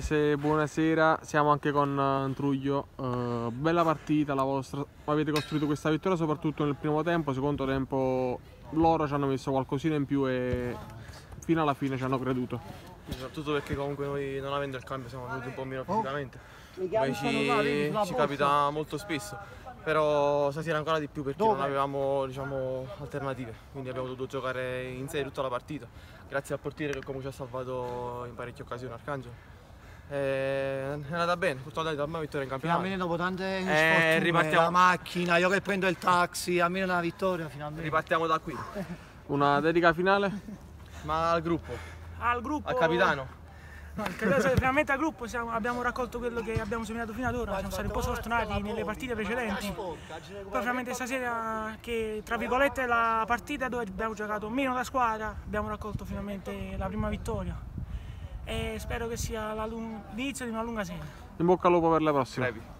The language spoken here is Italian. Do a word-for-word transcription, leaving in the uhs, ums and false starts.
Grazie, buonasera, siamo anche con uh, Truglio, uh, bella partita la vostra, avete costruito questa vittoria soprattutto nel primo tempo, secondo tempo loro ci hanno messo qualcosina in più e fino alla fine ci hanno creduto. Soprattutto perché comunque noi non avendo il cambio siamo venuti un po' meno fisicamente, come ci, ci capita molto spesso, però stasera ancora di più perché non avevamo, diciamo, alternative, quindi abbiamo dovuto giocare in sé tutta la partita, grazie al portiere che comunque ci ha salvato in parecchie occasioni, Arcangelo. È andata bene, purtroppo da una vittoria in campionato. Finalmente dopo tante eh, sfortune, ripartiamo. La macchina, io che prendo il taxi, almeno una vittoria finalmente. Ripartiamo da qui. Una dedica finale? Ma al gruppo? Al gruppo? Al capitano? No, il capitano, finalmente al gruppo siamo, abbiamo raccolto quello che abbiamo seminato fino ad ora, siamo stati un po' sfortunati nelle partite precedenti, poi finalmente stasera che tra virgolette la partita dove abbiamo giocato meno da squadra abbiamo raccolto finalmente la prima vittoria e spero che sia l'inizio di una lunga serie. In bocca al lupo per la prossima. Previ.